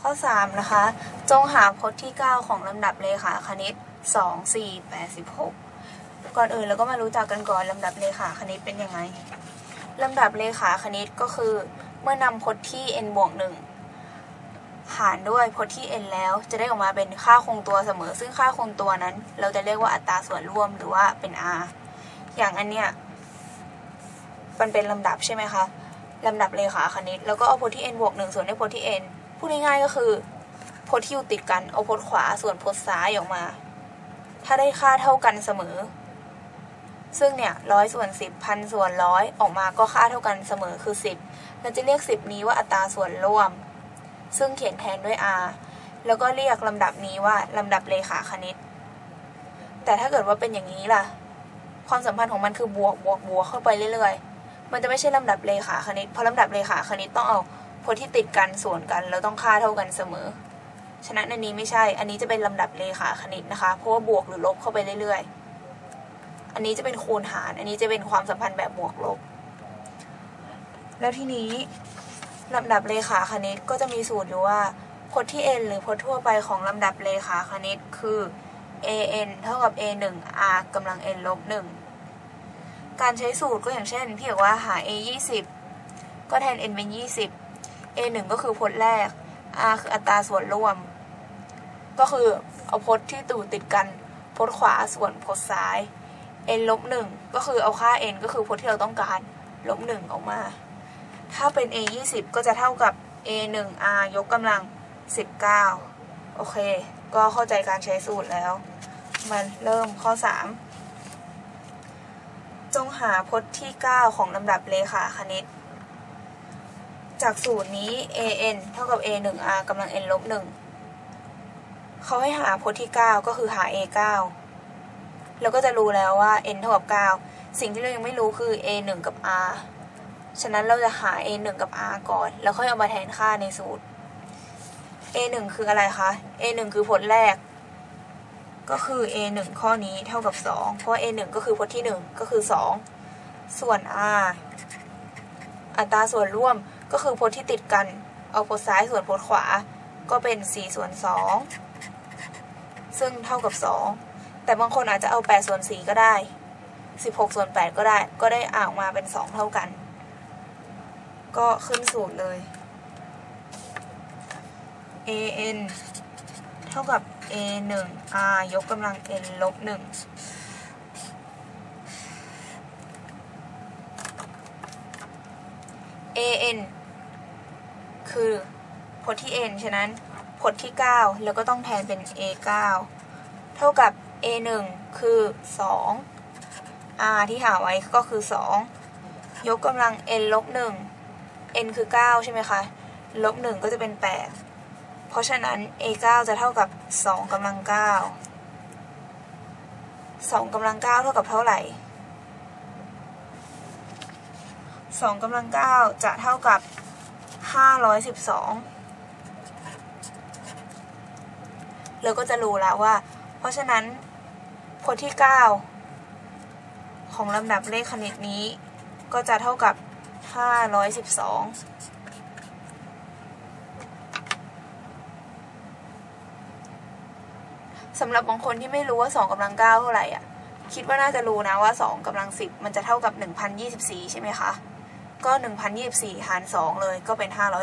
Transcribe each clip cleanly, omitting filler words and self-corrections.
ข้อ3นะคะจงหาพจน์ที่9ของลำดับเลขาคณิต2 4 8 16ก่อนอื่นเราก็มารู้จักกันก่อนลำดับเลขาคณิตเป็นยังไงลำดับเลขาคณิตก็คือเมื่อนำพจน์ที่ n บวก 1หารด้วยพจน์ที่ n แล้วจะได้ออกมาเป็นค่าคงตัวเสมอซึ่งค่าคงตัวนั้นเราจะเรียกว่าอัตราส่วนร่วมหรือว่าเป็น r อย่างอันเนี้ยมันเป็นลำดับใช่ไหมคะลำดับเลขาคณิตแล้วก็เอาพจน์ที่ n บวก 1ส่วนด้วยพจน์ที่ n พูดง่ายๆก็คือพจน์ที่อยู่ติดกันเอาพจน์ขวาส่วนพจน์ซ้ายออกมาถ้าได้ค่าเท่ากันเสมอซึ่งเนี่ย100 ส่วน 10 พันส่วน100ออกมาก็ค่าเท่ากันเสมอคือ10เราจะเรียก10นี้ว่าอัตราส่วนร่วมซึ่งเขียนแทนด้วย r แล้วก็เรียกลำดับนี้ว่าลำดับเลขาคณิตแต่ถ้าเกิดว่าเป็นอย่างนี้ล่ะความสัมพันธ์ของมันคือบวกเข้าไปเรื่อยๆมันจะไม่ใช่ลำดับเลขาคณิตเพราะลำดับเลขาคณิตต้องเอาพจน์ที่ติดกันส่วนกันแล้วต้องค่าเท่ากันเสมอฉะนั้นอันนี้ไม่ใช่อันนี้จะเป็นลำดับเลขาคณิตนะคะเพราะว่าบวกหรือลบเข้าไปเรื่อยๆอันนี้จะเป็นคูณหารอันนี้จะเป็นความสัมพันธ์แบบบวกลบแล้วทีนี้ลำดับเลขาคณิตก็จะมีสูตรอยู่ว่าพจน์ที่ n หรือพจน์ทั่วไปของลำดับเลขาคณิตคือ an เท่ากับ a1 r กำลัง n ลบ1การใช้สูตรก็อย่างเช่นพี่บอกว่าหา a 20ก็แทน n เป็น20 a1 ก็คือพจน์แรก r คืออัตราส่วนร่วมก็คือเอาพจน์ที่ติดกันพจน์ขวาส่วนพจน์ซ้าย n ลบ1ก็คือเอาค่า n ก็คือพจน์ที่เราต้องการลบ1ออกมาถ้าเป็น a 20ก็จะเท่ากับ a 1 r ยกกำลัง19โอเคก็เข้าใจการใช้สูตรแล้วมาเริ่มข้อ3จงหาพจน์ที่9ของลำดับเลขาคณิตจากสูตรนี้ an เท่ากับ a 1 r กำลัง n ลบ1เขาให้หาพจน์ที่9ก็คือหา a 9แล้วก็จะรู้แล้วว่า n เท่ากับ9สิ่งที่เรายังไม่รู้คือ a 1กับ r ฉะนั้นเราจะหา a 1กับ r ก่อนแล้วค่อยเอามาแทนค่าในสูตร a 1คืออะไรคะ a 1คือพจน์แรกก็คือ a 1ข้อนี้เท่ากับ2เพราะ a 1ก็คือพจน์ที่1ก็คือ2ส่วน r อัตราส่วนร่วมก็คือพจน์ที่ติดกันเอาพจน์ซ้ายส่วนพจน์ขวาก็เป็น4ส่วน2ซึ่งเท่ากับ2แต่บางคนอาจจะเอา8ส่วน4ก็ได้16ส่วน8ก็ได้ออกมาเป็น2เท่ากันก็ขึ้นสูตรเลย an เท่ากับ a 1 r ยกกำลัง n ลบ1an คือพจน์ที่ n ฉะนั้นพจน์ที่9แล้วก็ต้องแทนเป็น a 9เท่ากับ a 1คือ2 r ที่หาไว้ก็คือ2ยกกำลัง n ลบ1 n คือ9ใช่ไหมคะลบ1ก็จะเป็น8เพราะฉะนั้น a 9จะเท่ากับ2กำลัง9 2กำลัง9เท่ากับเท่าไหร่2กำลัง9จะเท่ากับ512เราก็จะรู้แล้วว่าเพราะฉะนั้นพจน์ที่9ของลำดับเลขคณิตนี้ก็จะเท่ากับ512สำหรับบางคนที่ไม่รู้ว่า2กำลัง9เท่าไหร่อ่ะคิดว่าน่าจะรู้นะว่า2กำลัง10มันจะเท่ากับ1024ใช่ไหมคะก็1024หาร2เลยก็เป็น512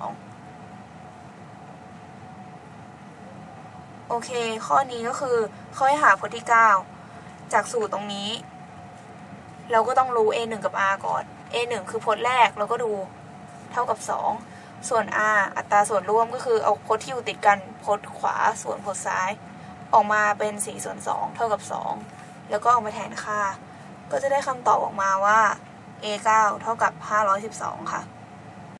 โอเคข้อนี้ก็คือเขาให้หาพจน์ที่9จากสูตรตรงนี้เราก็ต้องรู้ a 1กับ r ก่อน a 1คือพจน์แรกเราก็ดูเท่ากับ2ส่วน r อัตราส่วนร่วมก็คือเอาพจน์ที่อยู่ติดกันพจน์ขวาส่วนพจน์ซ้ายออกมาเป็น4ส่วน2เท่ากับ2แล้วก็เอามาแทนค่าก็จะได้คำตอบออกมาว่า a 9เท่ากับ512ค่ะ